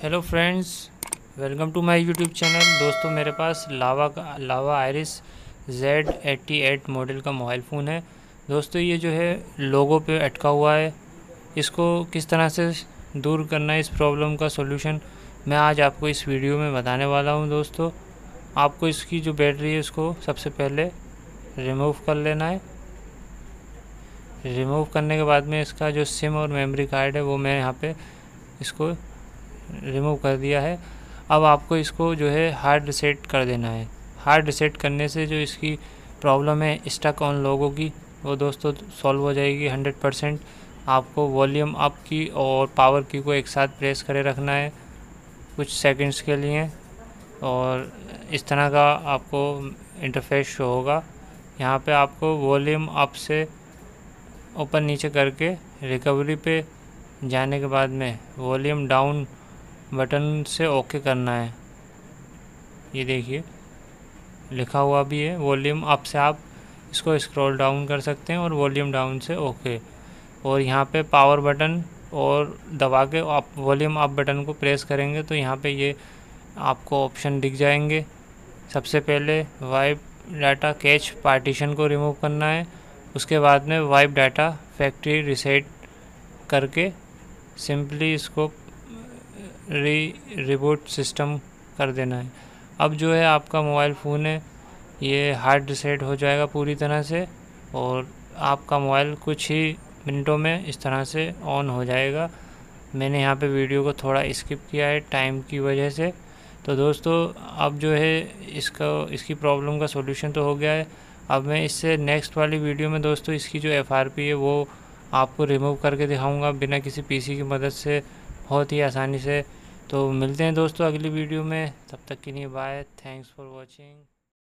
Hello friends, welcome to my YouTube channel. दोस्तों, मेरे पास लावा आयरिस Z88 मॉडल का मोबाइल फ़ोन है। दोस्तों, ये जो है लोगो पे अटका हुआ है। इसको किस तरह से दूर करना है, इस प्रॉब्लम का सॉल्यूशन मैं आज आपको इस वीडियो में बताने वाला हूं। दोस्तों, आपको इसकी जो बैटरी है उसको सबसे पहले रिमूव कर लेना है। रिमूव करने के बाद में इसका जो सिम और मेमोरी कार्ड है वो मैं यहाँ पे इसको रिमूव कर दिया है। अब आपको इसको जो है हार्ड रीसेट कर देना है। हार्ड रीसेट करने से जो इसकी प्रॉब्लम है स्टक ऑन लोगों की, वो दोस्तों सॉल्व हो जाएगी 100%। आपको वॉल्यूम अप की और पावर की को एक साथ प्रेस करे रखना है कुछ सेकंड्स के लिए, और इस तरह का आपको इंटरफेस शो होगा। यहाँ पे आपको वॉल्यूम अप से ऊपर नीचे करके रिकवरी पे जाने के बाद में वॉल्यूम डाउन बटन से ओके करना है। ये देखिए लिखा हुआ भी है। वॉल्यूम अप से आप इसको स्क्रॉल डाउन कर सकते हैं और वॉल्यूम डाउन से ओके। और यहाँ पे पावर बटन और दबा के आप वॉल्यूम अप बटन को प्रेस करेंगे तो यहाँ पे ये आपको ऑप्शन दिख जाएंगे। सबसे पहले वाइप डाटा कैच पार्टीशन को रिमूव करना है। उसके बाद में वाइप डाटा फैक्ट्री रीसेट करके सिंपली इसको रिबूट सिस्टम कर देना है। अब जो है आपका मोबाइल फ़ोन है ये हार्ड रीसेट हो जाएगा पूरी तरह से, और आपका मोबाइल कुछ ही मिनटों में इस तरह से ऑन हो जाएगा। मैंने यहाँ पे वीडियो को थोड़ा स्किप किया है टाइम की वजह से। तो दोस्तों, अब जो है इसकी प्रॉब्लम का सॉल्यूशन तो हो गया है। अब मैं इससे नेक्स्ट वाली वीडियो में दोस्तों इसकी जो FRP है वो आपको रिमूव करके दिखाऊंगा बिना किसी PC की मदद से, बहुत ही आसानी से। तो मिलते हैं दोस्तों अगली वीडियो में, तब तक के लिए बाय। Thanks for watching.